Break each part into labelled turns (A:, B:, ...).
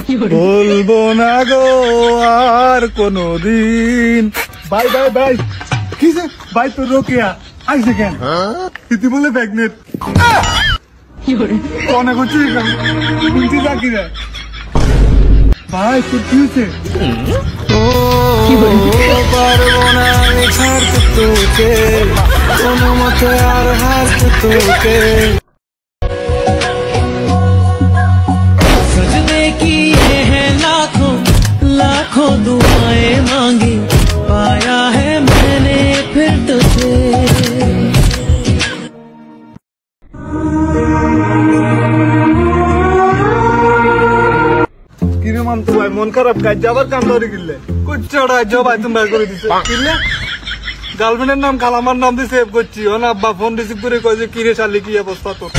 A: বলবো না গো আর কোনদিন। ভাই ভাই ভাই কিসে ভাই তোর রোকেয়া আইসে কেন ইতি বলে প্রেগনেন্ট অনেক হচ্ছে শুনছি চাকরি রে ভাই তোর কি হয়েছে? পারবো না আমি ছাড়তে তোকে কোনো মতে আর হারতে তোকে।
B: सजने की ये है लाखों लाखों दुआएं मांगी पाया है मैंने फिर तुझे।
A: কিরে মানতো ভাই মন খারাপ কাজ যাবার কাম ধরে গিললে কুচ্চড়া জব আই তুমি বের করে দিছে কিলে গার্লফ্রেন্ডের নাম খালামার নাম দিয়ে সেভ করছি ও না আব্বা ফোন রিসিভ করে কয় যে কিরে শালি কি অবস্থা তোর।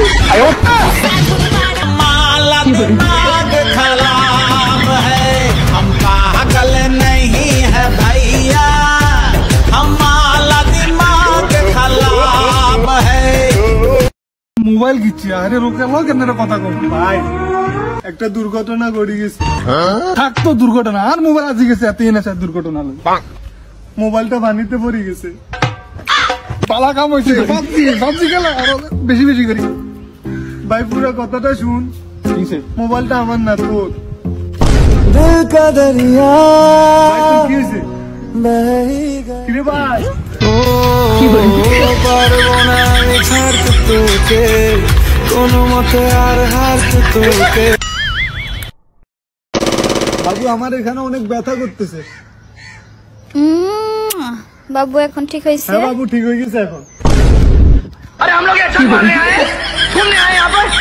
B: माला दिमाग खराब है हम पागल नहीं है भैया हमारा दिमाग खराब है।
A: মোবাইল গিচ্ছি আরে রোকে লো কেন কথা কম ভাই একটা দুর্ঘটনা ঘটে গেছে থাকতো দুর্ঘটনা আর মোবাইল আজি গেছে এত না স্যার দুর্ঘটনা হলো মোবাইলটা পানিতে পড়ে গেছে পালা কাম হয়েছে সবজি খেলা আরো বেশি বেশি করি ভাই পুরো কথাটা শুন মোবাইলটা আমার না তোর
B: दिल का दरिया
A: ভাই তোর কি হয়েছে কিরে ভাই
B: পারবো না আমি ছাড়তে তোকে কোনো মতে আর হারতে তোকে।
A: বাবু আমার এখানে অনেক ব্যথা করতেছে।
C: বাবু এখন ঠিক হয়েছে?
A: হ্যাঁ বাবু ঠিক হয়ে গেছে এখন।
D: अरे हम लोग ऐसा मारने आए हैं घूमने आए यहाँ पर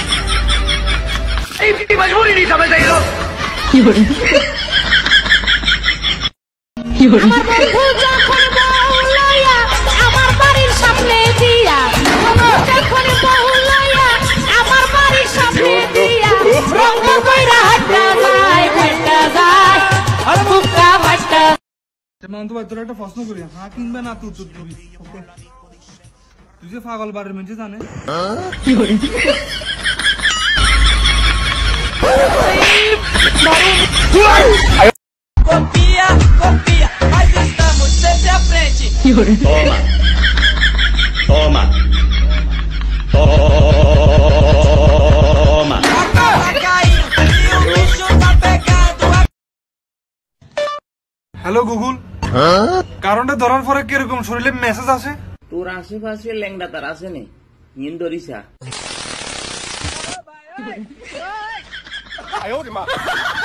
D: इतनी मजबूरी नहीं समझते ये लोग।
C: আমার বন্ধু যখন বউ লইয়া আমার বাড়ির সামনে দিয়া যখন বউ লইয়া আমার বাড়ির সামনে দিয়া রঙ্গ কইরা হাঁটা যায় আর বুকা হাঁটা।
A: মানতো ভাই তোর একটা প্রশ্ন করি হ্যাঁ কিনবে না তুই উত্তর দিবি ওকে তুই যে পাগল বাড়ির মেয়ে জানে
B: Copia, copia, mas estamos sempre à frente.
D: Toma, toma.
B: Tá caindo e o bicho tá pegando.
A: Hello Google কারণটা ধরার পরে কিরকম শরীরে মেসেজ আসে?
E: তোর আশেপাশে ল্যাংড়া তার আসেনি নিন্দরিসা